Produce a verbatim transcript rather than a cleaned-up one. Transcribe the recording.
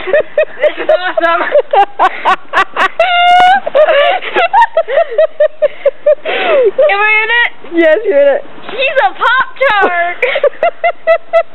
This is awesome. Am I in it? Yes, you're in it. She's a Pop-Tart.